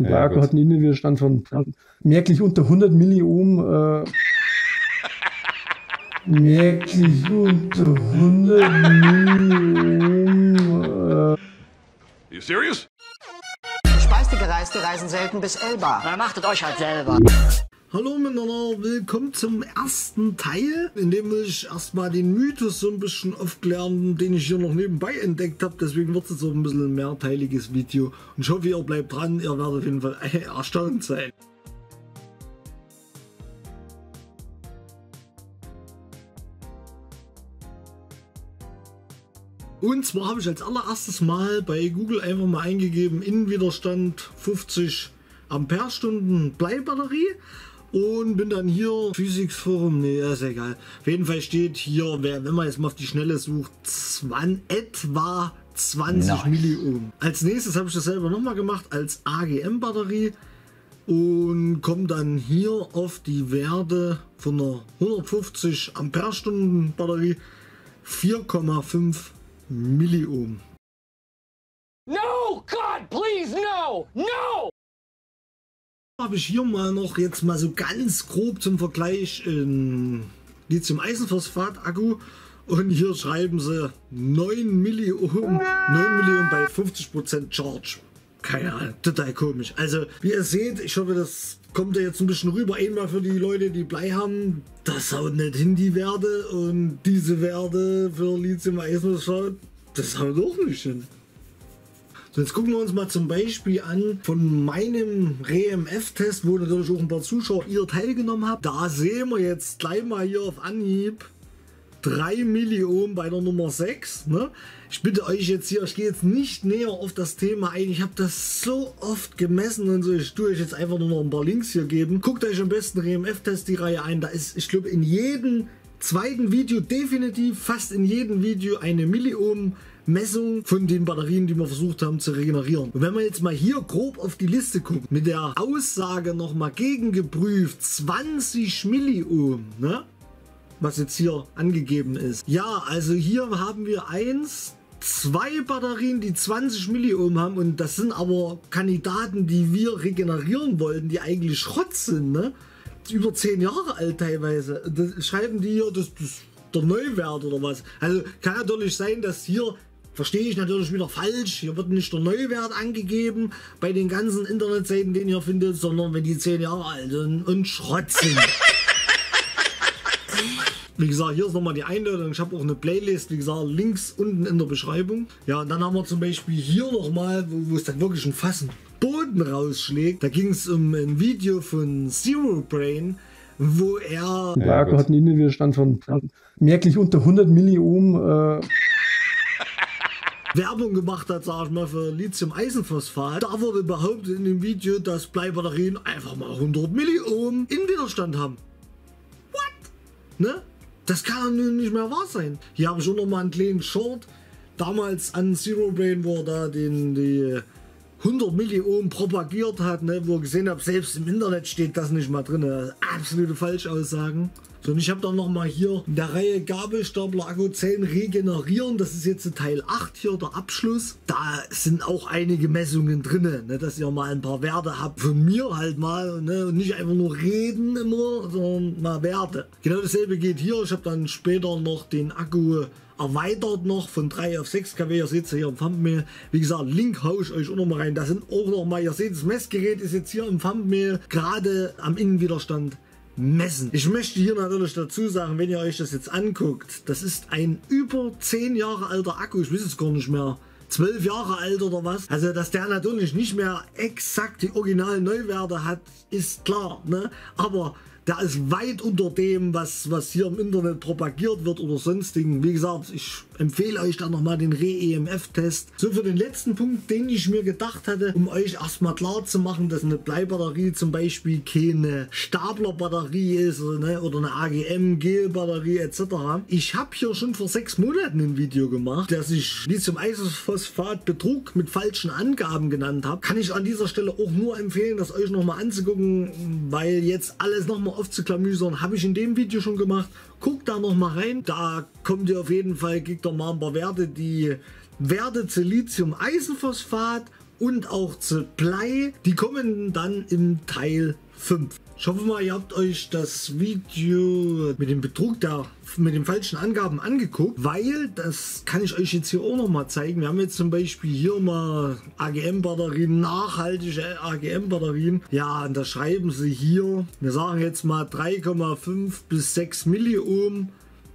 Der Akku hat einen Innenwiderstand von merklich unter 100 Milliohm. Merklich unter 100 Milliohm. You serious? Speiste Gereiste reisen selten bis Elba. Na, machtet euch halt selber. Hallo miteinander, willkommen zum ersten Teil, in dem will ich erstmal den Mythos so ein bisschen aufklären, den ich hier noch nebenbei entdeckt habe. Deswegen wird es so ein bisschen ein mehrteiliges Video. Und ich hoffe, ihr bleibt dran, ihr werdet auf jeden Fall erstaunt sein. Und zwar habe ich als allererstes Mal bei Google einfach mal eingegeben, Innenwiderstand 50 Ampere-Stunden Bleibatterie. Und bin dann hier, Physics Forum, nee, ist egal. Auf jeden Fall steht hier, wenn man jetzt mal auf die Schnelle sucht, etwa 20 Milliohm. Als nächstes habe ich das selber nochmal gemacht als AGM-Batterie und komme dann hier auf die Werte von einer 150 Ampere-Stunden Batterie, 4,5 Milliohm. No, God, please, no, no! Habe ich hier mal noch jetzt mal so ganz grob zum Vergleich in Lithium-Eisenphosphat-Akku und hier schreiben sie 9 Milliohm bei 50% Charge. Keine Ahnung, total komisch. Also wie ihr seht, ich hoffe, das kommt ja jetzt ein bisschen rüber. Einmal für die Leute, die Blei haben, das haut nicht hin, die Werte, und diese Werte für Lithium-Eisenphosphat, das haut auch nicht hin. So, jetzt gucken wir uns mal zum Beispiel an von meinem REMF-Test, wo natürlich auch ein paar Zuschauer hier teilgenommen haben. Da sehen wir jetzt gleich mal hier auf Anhieb 3 Milliohm bei der Nummer 6. Ne? Ich bitte euch jetzt hier, ich gehe jetzt nicht näher auf das Thema ein. Ich habe das so oft gemessen und so. Ich tue euch jetzt einfach nur noch ein paar Links hier geben. Guckt euch am besten REMF-Test die Reihe ein. Da ist, ich glaube, in jedem zweiten Video definitiv, fast in jedem Video eine Milliohm Messung von den Batterien, die wir versucht haben zu regenerieren. Und wenn man jetzt mal hier grob auf die Liste guckt, mit der Aussage nochmal gegengeprüft, 20 Milliohm, ne? Was jetzt hier angegeben ist. Ja, also hier haben wir 2 Batterien, die 20 Milliohm haben, und das sind aber Kandidaten, die wir regenerieren wollten, die eigentlich Schrott sind, ne? Über 10 Jahre alt teilweise. Das schreiben die hier, das der Neuwert oder was. Also kann natürlich sein, dass hier, verstehe ich natürlich wieder falsch, hier wird nicht der Neuwert angegeben bei den ganzen Internetseiten, den ihr findet, sondern wenn die 10 Jahre alt sind und Schrott sind. Wie gesagt, hier ist nochmal die Einladung. Ich habe auch eine Playlist, wie gesagt, Links unten in der Beschreibung. Ja, und dann haben wir zum Beispiel hier nochmal, wo es dann wirklich ein Fass Boden rausschlägt. Da ging es um ein Video von Zero Brain, wo er... Der Akku hat einen Innenwiderstand von merklich unter 100 Milliohm. Werbung gemacht hat, sag ich mal, für Lithium-Eisenphosphat. Da wurde behauptet in dem Video, dass Bleibatterien einfach mal 100 Milliohm Innenwiderstand haben. What? Ne? Das kann nun nicht mehr wahr sein. Hier habe ich schon noch mal einen kleinen Short. Damals an Zero Brain, wo er da die 100 Milliohm propagiert hat, ne, wo ich gesehen habe, selbst im Internet steht das nicht mal drin. Absolute Falschaussagen. So, und ich habe dann nochmal hier in der Reihe Gabelstapler-Akkuzellen regenerieren. Das ist jetzt Teil 8 hier, der Abschluss. Da sind auch einige Messungen drin, ne, dass ihr mal ein paar Werte habt. Von mir halt mal, ne, und nicht einfach nur reden immer, sondern mal Werte. Genau dasselbe geht hier. Ich habe dann später noch den Akku erweitert noch von 3 auf 6 kW. Ihr seht es hier im Thumbnail. Wie gesagt, Link haue ich euch auch noch mal rein. Da sind auch noch mal, ihr seht, das Messgerät ist jetzt hier im Thumbnail gerade am Innenwiderstand messen. Ich möchte hier natürlich dazu sagen, wenn ihr euch das jetzt anguckt, das ist ein über 10 Jahre alter Akku. Ich weiß es gar nicht mehr. 12 Jahre alt oder was. Also, dass der natürlich nicht mehr exakt die originalen Neuwerte hat, ist klar, ne? Aber der ist weit unter dem, was hier im Internet propagiert wird oder sonstigen. Wie gesagt, ich empfehle euch dann nochmal den REMF-Test. So, für den letzten Punkt, den ich mir gedacht hatte, um euch erstmal klar zu machen, dass eine Bleibatterie zum Beispiel keine Staplerbatterie ist oder eine AGM-Gel-Batterie etc. Ich habe hier schon vor 6 Monaten ein Video gemacht, der sich Lithium-Eisenphosphat-Betrug mit falschen Angaben genannt hat. Kann ich an dieser Stelle auch nur empfehlen, das euch nochmal anzugucken, weil jetzt alles nochmal aufzuklamüsern, habe ich in dem Video schon gemacht. Guckt da noch mal rein, da kommt ihr auf jeden Fall, kriegt ihr mal ein paar Werte, die Werte zu Lithium-Eisenphosphat und auch zu Blei. Die kommen dann im Teil 5. Ich hoffe mal, ihr habt euch das Video mit dem Betrug mit den falschen Angaben angeguckt, weil das kann ich euch jetzt hier auch noch mal zeigen. Wir haben jetzt zum Beispiel hier mal AGM-Batterien, nachhaltige AGM-Batterien. Ja, und da schreiben sie hier, wir sagen jetzt mal 3,5 bis 6 Milliohm.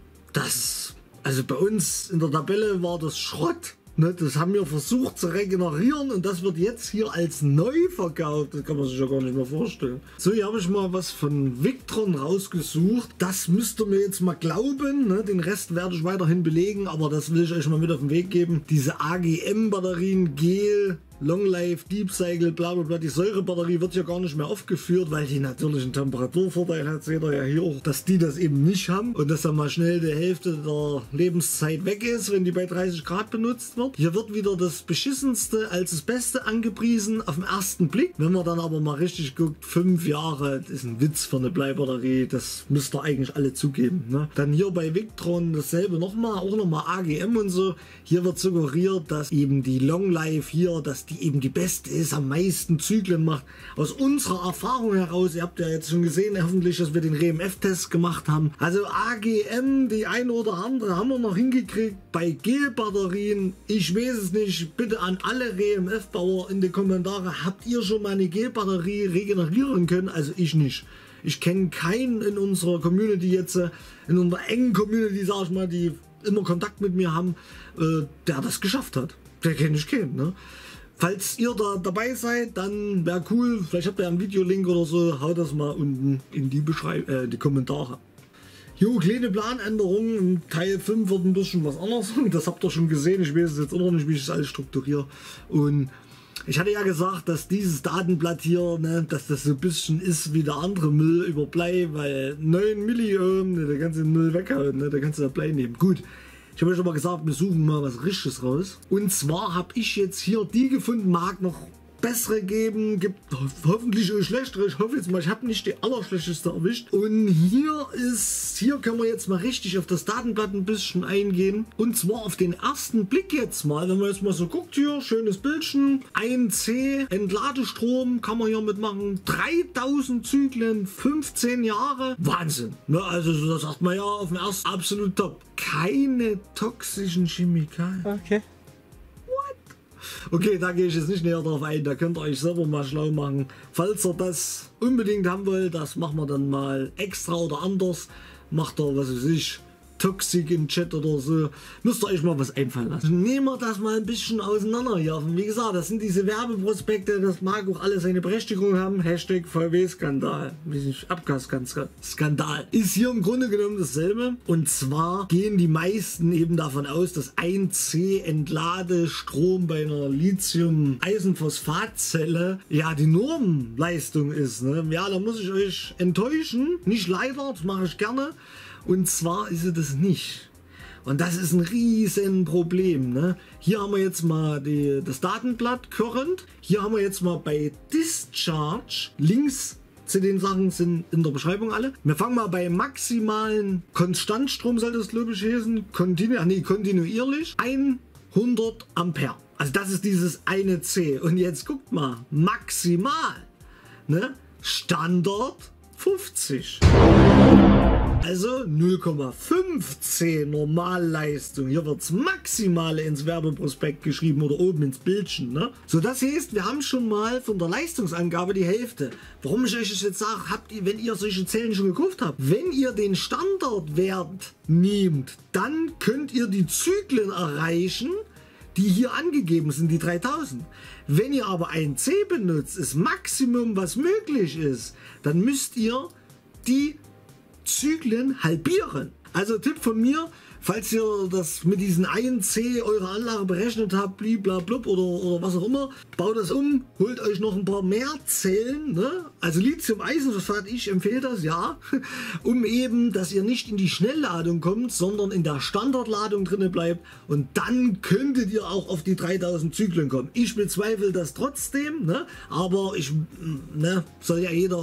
Das, also bei uns in der Tabelle war das Schrott. Ne, das haben wir versucht zu regenerieren und das wird jetzt hier als neu verkauft. Das kann man sich ja gar nicht mehr vorstellen. So, hier habe ich mal was von Victron rausgesucht. Das müsst ihr mir jetzt mal glauben. Ne? Den Rest werde ich weiterhin belegen, aber das will ich euch mal mit auf den Weg geben. Diese AGM-Batterien, Gel, Long Life, Deep Cycle, bla bla bla. Die Säurebatterie wird ja gar nicht mehr aufgeführt, weil die natürlich einen Temperaturvorteil hat. Seht ihr ja hier auch, dass die das eben nicht haben und dass dann mal schnell die Hälfte der Lebenszeit weg ist, wenn die bei 30 Grad benutzt wird. Hier wird wieder das Beschissenste als das Beste angepriesen auf den ersten Blick. Wenn man dann aber mal richtig guckt, 5 Jahre, das ist ein Witz für eine Bleibatterie. Das müsst ihr eigentlich alle zugeben. Ne? Dann hier bei Victron dasselbe nochmal, auch nochmal AGM und so. Hier wird suggeriert, dass eben die Long Life hier, dass die eben die beste ist, am meisten Zyklen macht. Aus unserer Erfahrung heraus, ihr habt ja jetzt schon gesehen, hoffentlich, dass wir den REMF-Test gemacht haben. Also AGM, die eine oder andere haben wir noch hingekriegt. Bei Gel-Batterien, ich weiß es nicht, bitte an alle REMF-Bauer in die Kommentare, habt ihr schon mal eine Gel-Batterie regenerieren können? Also ich nicht. Ich kenne keinen in unserer Community jetzt, in unserer engen Community, sag ich mal, die immer Kontakt mit mir haben, der das geschafft hat. Der kenne ich keinen, ne? Falls ihr da dabei seid, dann wäre cool. Vielleicht habt ihr einen Videolink oder so. Haut das mal unten in die die Kommentare. Jo, kleine Planänderungen. Im Teil 5 wird ein bisschen was anderes. Das habt ihr schon gesehen. Ich weiß jetzt auch noch nicht, wie ich das alles strukturiere. Und ich hatte ja gesagt, dass dieses Datenblatt hier, ne, dass das so ein bisschen ist wie der andere Müll über Blei, weil 9 Milliohm, ne, da kannst du den Müll weghauen, ne, da kannst du das Blei nehmen. Gut. Ich habe euch aber gesagt, wir suchen mal was Richtiges raus. Und zwar habe ich jetzt hier die gefunden, mag noch bessere geben, gibt hoffentlich auch schlechtere. Ich hoffe jetzt mal, ich habe nicht die allerschlechteste erwischt. Und hier können wir jetzt mal richtig auf das Datenblatt ein bisschen eingehen. Und zwar auf den ersten Blick jetzt mal, wenn man jetzt mal so guckt hier, schönes Bildchen, 1C, Entladestrom kann man hier mitmachen, 3000 Zyklen, 15 Jahre, Wahnsinn. Ne, also so, das sagt man ja auf dem ersten absolut top. Keine toxischen Chemikalien. Okay. Okay, da gehe ich jetzt nicht näher drauf ein, da könnt ihr euch selber mal schlau machen. Falls ihr das unbedingt haben wollt, das machen wir dann mal extra oder anders. Macht ihr, was weiß ich, Toxik im Chat oder so. Müsst ihr euch mal was einfallen lassen. Nehmen wir das mal ein bisschen auseinander hier. Wie gesagt, das sind diese Werbeprospekte, das mag auch alles seine Berechtigung haben. Hashtag VW-Skandal. Abgasskandal. Ist hier im Grunde genommen dasselbe. Und zwar gehen die meisten eben davon aus, dass 1C Entladestrom bei einer Lithium-Eisenphosphatzelle ja die Normleistung ist. Ne? Ja, da muss ich euch enttäuschen. Nicht leider, das mache ich gerne. Und zwar ist es das nicht. Und das ist ein riesen Problem. Ne? Hier haben wir jetzt mal das Datenblatt Current. Hier haben wir jetzt mal bei Discharge. Links zu den Sachen sind in der Beschreibung alle. Wir fangen mal bei maximalen Konstantstrom, sollte es glaube ich heißen. Kontinuierlich. 100 Ampere. Also das ist dieses eine C. Und jetzt guckt mal. Maximal. Ne? Standard 50. Also 0,15 Normalleistung. Hier wird das Maximale ins Werbeprospekt geschrieben oder oben ins Bildchen. Ne? So, das heißt, wir haben schon mal von der Leistungsangabe die Hälfte. Warum ich euch das jetzt sage, wenn ihr solche Zellen schon gekauft habt, wenn ihr den Standardwert nehmt, dann könnt ihr die Zyklen erreichen, die hier angegeben sind, die 3000. Wenn ihr aber ein C benutzt, das Maximum, was möglich ist, dann müsst ihr die Zyklen halbieren. Also Tipp von mir, falls ihr das mit diesen 1C eure Anlage berechnet habt, bliblablub oder was auch immer, baut das um, holt euch noch ein paar mehr Zellen, ne? Also Lithium-Eisenphosphat, ich empfehle das, ja, um eben, dass ihr nicht in die Schnellladung kommt, sondern in der Standardladung drinne bleibt und dann könntet ihr auch auf die 3000 Zyklen kommen. Ich bezweifle das trotzdem, ne? Aber soll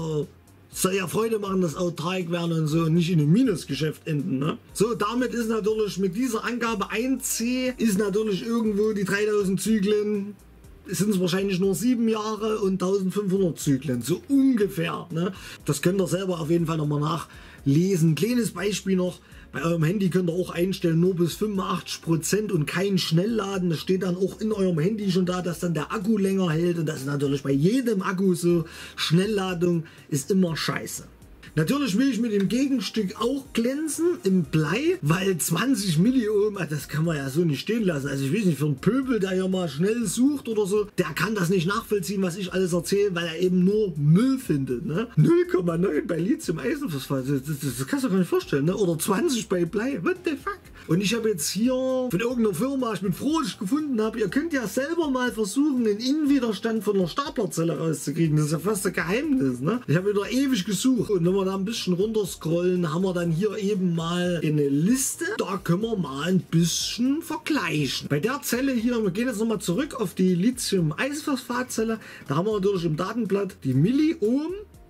ja Freude machen, dass autark werden und so und nicht in einem Minusgeschäft enden. Ne? So, damit ist natürlich mit dieser Angabe 1C ist natürlich irgendwo die 3000 Zyklen sind es wahrscheinlich nur 7 Jahre und 1500 Zyklen, so ungefähr. Ne? Das könnt ihr selber auf jeden Fall nochmal nachlesen. Kleines Beispiel noch. Bei eurem Handy könnt ihr auch einstellen, nur bis 85% und kein Schnellladen. Das steht dann auch in eurem Handy schon da, dass dann der Akku länger hält. Und das ist natürlich bei jedem Akku so. Schnellladung ist immer scheiße. Natürlich will ich mit dem Gegenstück auch glänzen im Blei, weil 20 Milliohm, das kann man ja so nicht stehen lassen. Also ich weiß nicht, für einen Pöbel, der ja mal schnell sucht oder so, der kann das nicht nachvollziehen, was ich alles erzähle, weil er eben nur Müll findet. Ne? 0,9 bei Lithium-Eisenphosphat, das kannst du dir gar nicht vorstellen. Ne? Oder 20 bei Blei, what the fuck? Und ich habe jetzt hier von irgendeiner Firma, ich bin froh, dass ich gefunden habe, ihr könnt ja selber mal versuchen, den Innenwiderstand von einer Staplerzelle rauszukriegen. Das ist ja fast ein Geheimnis. Ne? Ich habe wieder ewig gesucht und wenn wir da ein bisschen runterscrollen, haben wir dann hier eben mal eine Liste. Da können wir mal ein bisschen vergleichen. Bei der Zelle hier, wir gehen jetzt nochmal zurück auf die Lithium-Eisenphosphat-Zelle. Da haben wir natürlich im Datenblatt die Milliohm.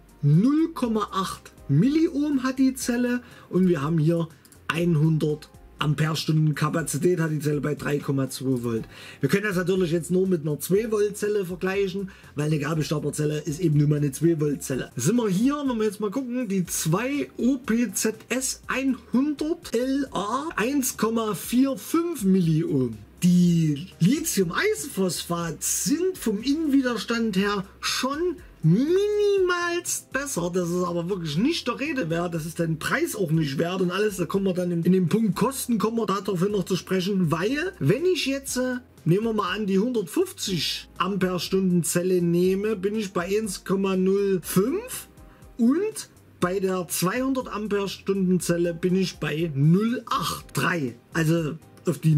0,8 Milliohm hat die Zelle und wir haben hier 100 Ampere-Stunden Kapazität hat die Zelle bei 3,2 Volt. Wir können das natürlich jetzt nur mit einer 2 Volt Zelle vergleichen, weil eine Gabelstaplerzelle ist eben nur mal eine 2 Volt Zelle. Sind wir hier, wenn wir jetzt mal gucken, die 2 OPZS 100 LA 1,45 Milliohm. Die Lithium-Eisenphosphat sind vom Innenwiderstand her schon minimalst besser. Das ist aber wirklich nicht der Rede wert. Das ist den Preis auch nicht wert und alles. Da kommen wir dann in den Punkt Kosten, kommen wir darauf noch zu sprechen, weil wenn ich jetzt nehmen wir mal an, die 150 Ampere-Stunden Zelle nehme, bin ich bei 1,05 und bei der 200 Ampere-Stunden Zelle bin ich bei 0,83. Also auf die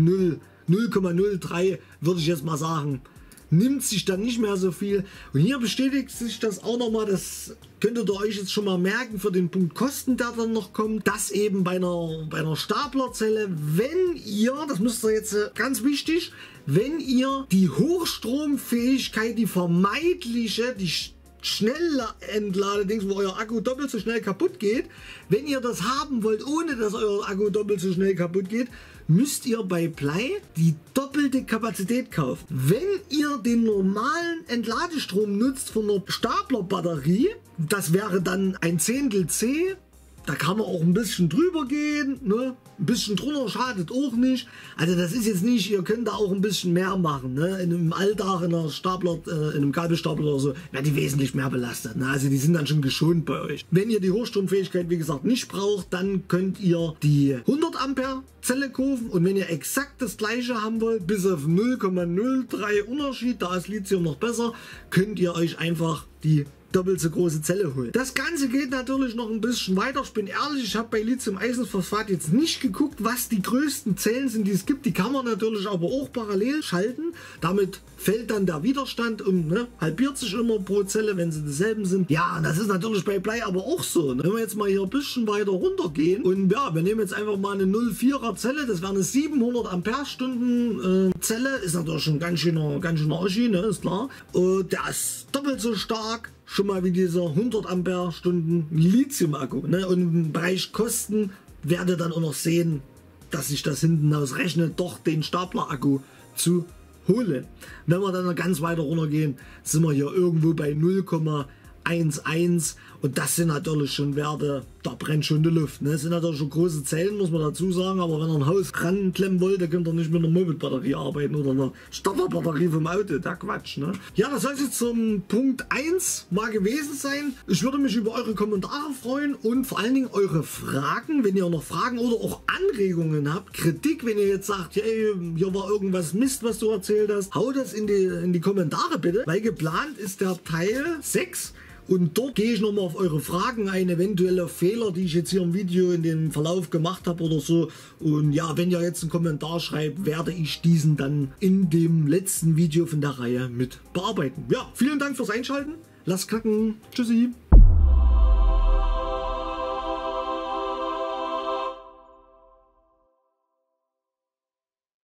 0,03 würde ich jetzt mal sagen, nimmt sich dann nicht mehr so viel. Und hier bestätigt sich das auch nochmal, das könntet ihr euch jetzt schon mal merken für den Punkt Kosten, der dann noch kommt, dass eben bei einer Staplerzelle, wenn ihr, das müsst ihr jetzt ganz wichtig, wenn ihr die Hochstromfähigkeit, die vermeidliche, die Schnellentladedings, wo euer Akku doppelt so schnell kaputt geht, wenn ihr das haben wollt, ohne dass euer Akku doppelt so schnell kaputt geht, müsst ihr bei Blei die doppelte Kapazität kaufen. Wenn ihr den normalen Entladestrom nutzt von einer Staplerbatterie, das wäre dann ein Zehntel C, da kann man auch ein bisschen drüber gehen, ne? Ein bisschen drunter schadet auch nicht. Also das ist jetzt nicht, ihr könnt da auch ein bisschen mehr machen. Ne? In einem Alltag, in einer Stapler, in einem Gabelstapler oder so, werden die wesentlich mehr belastet. Ne? Also die sind dann schon geschont bei euch. Wenn ihr die Hochstromfähigkeit, wie gesagt, nicht braucht, dann könnt ihr die 100 Ampere Zelle kaufen. Und wenn ihr exakt das gleiche haben wollt, bis auf 0,03 Unterschied, da ist Lithium noch besser, könnt ihr euch einfach die doppelt so große Zelle holen. Das Ganze geht natürlich noch ein bisschen weiter. Ich bin ehrlich, ich habe bei Lithium-Eisenphosphat jetzt nicht geguckt, was die größten Zellen sind, die es gibt. Die kann man natürlich aber auch parallel schalten. Damit fällt dann der Widerstand um, ne? Halbiert sich immer pro Zelle, wenn sie dieselben sind. Ja, das ist natürlich bei Blei aber auch so. Ne? Wenn wir jetzt mal hier ein bisschen weiter runter gehen und ja, wir nehmen jetzt einfach mal eine 0,4er Zelle, das wäre eine 700 Ampere-Stunden Zelle, ist natürlich schon ganz schöner Oschi, ne? Ist klar. Der ist doppelt so stark, schon mal wie dieser 100 Ampere-Stunden Lithium-Akku. Ne? Und im Bereich Kosten werdet ihr dann auch noch sehen, dass sich das hinten ausrechnet, doch den Stapler-Akku zu holen. Wenn wir dann noch ganz weiter runter gehen, sind wir hier irgendwo bei 0,11 und das sind natürlich schon Werte, da brennt schon die Luft. Ne? Das sind natürlich schon große Zellen, muss man dazu sagen, aber wenn ihr ein Haus ranklemmen wollt, dann könnt ihr nicht mit einer Moped-Batterie arbeiten oder einer Starterbatterie vom Auto, der Quatsch. Ne? Ja, das soll es jetzt zum Punkt 1 mal gewesen sein. Ich würde mich über eure Kommentare freuen und vor allen Dingen eure Fragen, wenn ihr noch Fragen oder auch Anregungen habt, Kritik, wenn ihr jetzt sagt, hey, hier war irgendwas Mist, was du erzählt hast, haut das in die Kommentare bitte, weil geplant ist der Teil 6. Und dort gehe ich nochmal auf eure Fragen ein, eventuelle Fehler, die ich jetzt hier im Video in dem Verlauf gemacht habe oder so. Und ja, wenn ihr jetzt einen Kommentar schreibt, werde ich diesen dann in dem letzten Video von der Reihe mit bearbeiten. Ja, vielen Dank fürs Einschalten. Lasst knacken. Tschüssi.